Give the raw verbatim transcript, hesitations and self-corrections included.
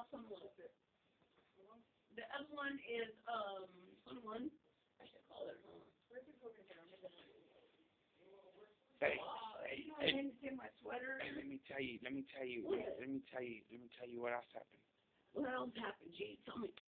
someone. The other one is, um, twenty-one. I should call it, huh? Hey, Oh, hey, you know, hey. I didn't see my sweater. Hey, let me tell you, let me tell you, What? let me tell you, let me tell you what else happened. What else happened, G? Tell me.